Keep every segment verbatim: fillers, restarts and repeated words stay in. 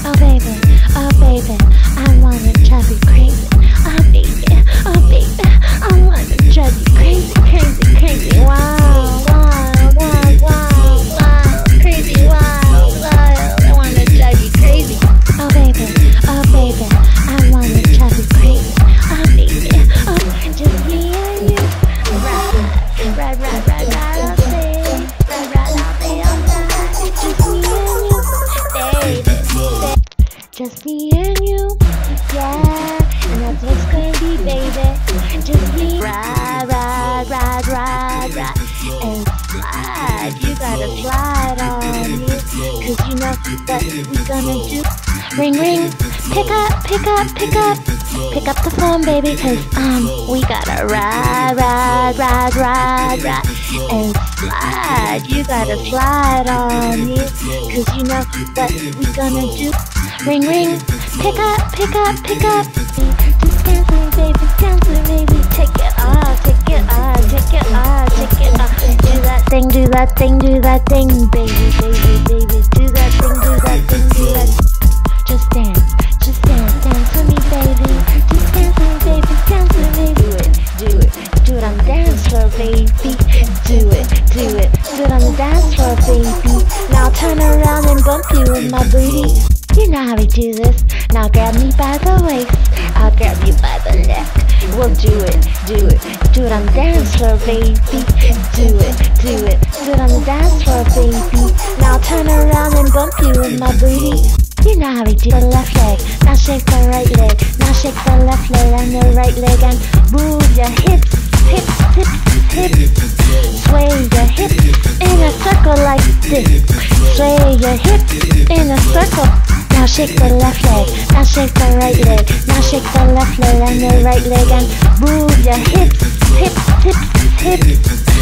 Oh baby, oh baby, I wanna drive you crazy. Oh baby, oh baby, I wanna drive you crazy, crazy, crazy. Wow, wow, wow, wow, wow, crazy, wow, wow. I wanna drive you crazy. Oh baby, oh baby, I wanna drive you crazy. Oh baby, oh, just me and you. Ride, ride, ride, ride, ride all day, ride, ride all day, all night. Just me and you, baby. Just me and you, yeah, and that's what's gonna be, baby. Just me, ride, ride, ride, ride, ride, and slide. You gotta slide on me, cause you know what we gonna do. Ring, ring, pick up, pick up, pick up, pick up the phone, baby, cause um, we gotta ride, ride, ride, ride, ride, and slide. You gotta slide on me, cause you know what we gonna do. Ring, ring, pick up, pick up, pick up. Just dance with me, baby, dance with me, baby. Take it off, take it off, take it off, take it off. Do that thing, do that thing, do that thing, baby, baby, baby. Do that thing, do that thing, do that. Just dance, just dance, dance with me, baby. Just dance with me, baby, dance with me. Do it, do it, do it on the dance floor, baby. Do it, do it, do it on the dance floor, baby. Now turn around and bump you with my booty. You know how we do this. Now grab me by the waist, I'll grab you by the neck. We'll do it, do it, do it on the dance floor, baby. Do it, do it, do it on the dance floor, baby. Now turn around and bump you with my booty. You know how we do the left leg, now shake the right leg. Now shake the left leg and the right leg and move your hips, hips, hips, hips. Sway your hips in a circle like this. Sway your hips in a circle. Now shake the left leg, now shake the right leg. Now shake the left leg and the right leg and move your hips, hips, hips, hips.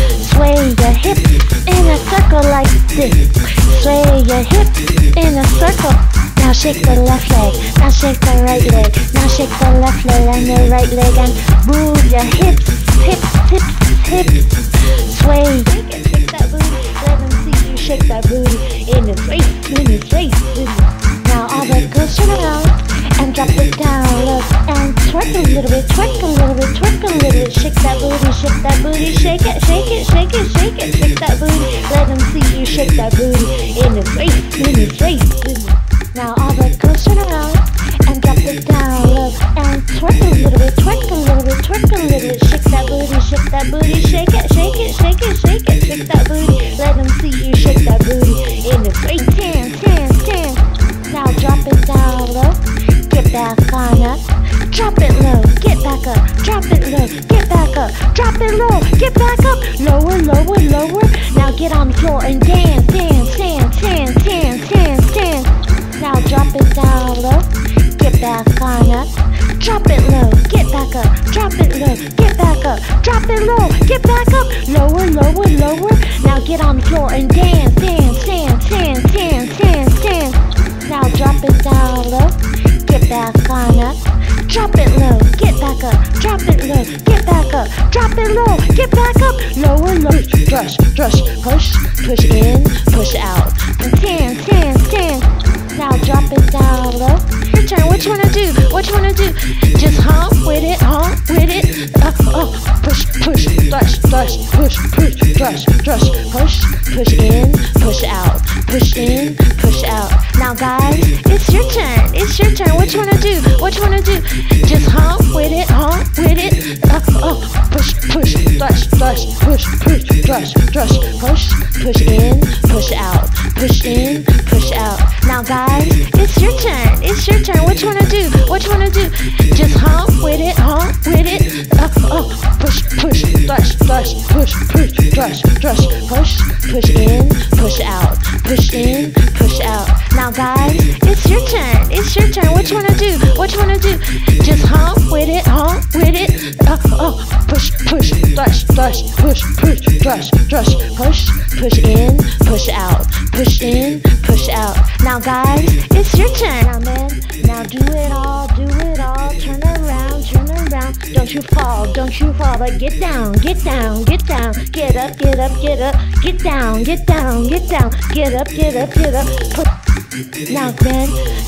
Sway your hips in a circle like this. Sway your hips in a circle. Now shake the left leg, now shake the right leg. Now shake the left leg and the right leg and move your hips, hips, hips, hips. Sway, shake it, shake that booty. Let them see you shake that booty in the face, in the face, in the. Now all the girls turn around and drop it down, look, and twerk a little bit, twerk a little bit, twerk a little bit. Shake that booty, shake that booty, shake it, shake it, shake it, shake it, shake that booty. Let them see you shake that booty in the face, in the face, in the. Now all the girls turn around and drop it down, look, and twerk a little bit, twerk a little bit, twerk a little bit. Shake that booty, shake that booty, shake it, shake it, shake it, shake it, shake that booty. Let them see you shake that booty in the face. Dance, dance, dance. Now drop it down low, get back on up. Drop it low, get back up. Drop it low, get back up. Drop it low, get back up. Lower, lower, lower. Now get on the floor and dance, dance, dance, dance, dance, dance, dance. Now drop it down low, get back on up. Drop it low, get back up. Drop it low, get back up. Drop it low, get back up. Lower, lower, lower. Now get on the floor and dance, dance, dance, dance, dance, dance, dance. Now drop it down low, get back on up. Drop it low, get back up. Drop it low, get back up. Drop it low, get back up. Lower, low, brush, brush, push, push in, push out. Dance, dance, dance. Now drop it down low. Your turn. What you wanna do? What you wanna do? Just hump with it, hump with it. Uh, uh, push, push, thrush, thrush, push, push, thrush, thrush, push, push in, push out, push in, push out. Now guys, it's your turn. It's your turn. What you wanna do? What you wanna do? Just hump with it, hump with it. Uh, uh, push, push, thrush, thrush, push, push, thrush, thrush, push, push in, push out, push in, push out. Now guys, it's your turn. It's your turn. What you wanna do? What you wanna do? Just hump with it, hump with it. Uh, uh, push, push, thrush, thrush, push, push, thrush, thrush, push, push in, push out, push in, push out. Now guys, it's your turn. It's your turn. What you wanna do? What you wanna do? Just hump with it, hump with it. Uh, uh, push, push, thrush, thrush, push, push, thrush, thrush, push, push in, push out, push in, push out. Now guys, it's your turn. Now man, now do it all, do it all. Turn around, turn around. Don't you fall, don't you fall, but get down, get down, get down. Get up, get up, get up. Get down, get down, get down. Get up, get up, get up. Put now man,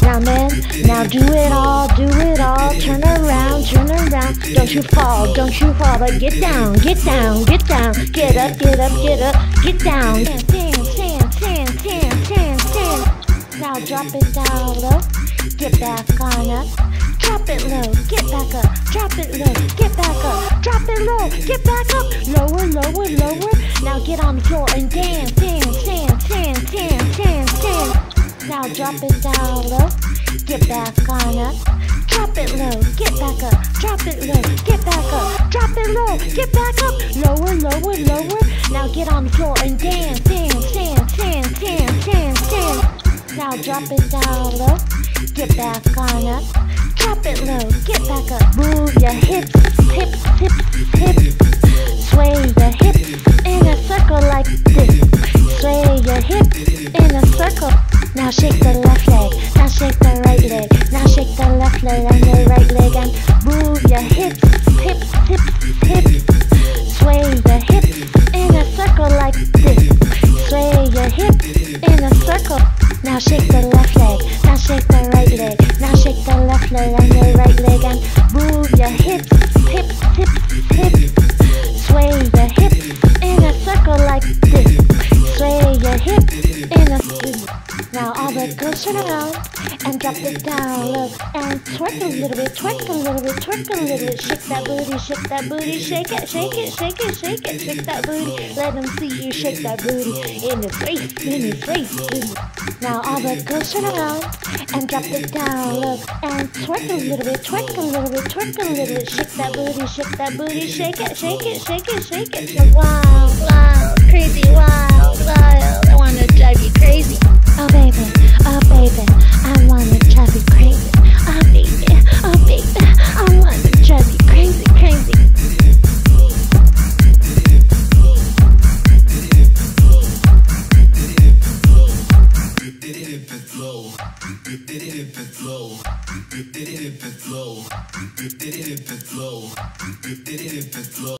Now man, now do it all, do it all. Turn around, turn around. Don't you fall, don't you fall, but get down, get down, get down. Get up, get up, get up, get down. Dance, dance, dance, dance, dance, dance, dance. Now drop it down low, get back on up. Drop it low, get back up. Drop it low, get back up. Drop it low, get back up. Lower, lower, lower. Now get on the floor and dance, dance, dance, dance, dance, dance, dance. Now drop it down low, get back on up. Drop it low, get back up. Drop it low, get back up. Drop it low, get back up. Lower, lower, lower. Now get on the floor and dance, dance, dance, dance, dance, dance, dance. Now drop it down low, get back on up. Drop it low, get back up. Move your hips, hips, hips, hips. Sway your hips in a circle like this. Sway your hips in a circle. Now shake the left leg, now shake the right leg. Now shake the left leg and the right leg and move your hips, hips, hips, hips. Sway your hips in a circle like this. Sway your hips in a circle. Now shake the left leg, now shake the right leg. Now shake the left leg and the right leg and move your hips, hips, hips, hips. Sway your hips in a circle like this. Sway your hips in a circle. Now all the girls turn around and drop it down low and twerk a little bit, twerk a little bit, twerk a little bit. Shake that booty, shake that booty, shake it, shake it, shake it, shake it, shake that booty. Let them see you shake that booty in his face, in his face. In his... Now all the girls turn around and drop it down low and twerk a little bit, twerk a little bit, twerk a little bit. Shake that booty, shake that booty, shake it, shake it, shake it, shake it. Shake. Wild, wild, crazy, wild, wild. I wanna drive you crazy. Oh baby, oh baby, I wanna drive you crazy. Oh baby, oh baby, I wanna drive you crazy, crazy. If it's low, if it's low, if it's low, if it's low, if it's low.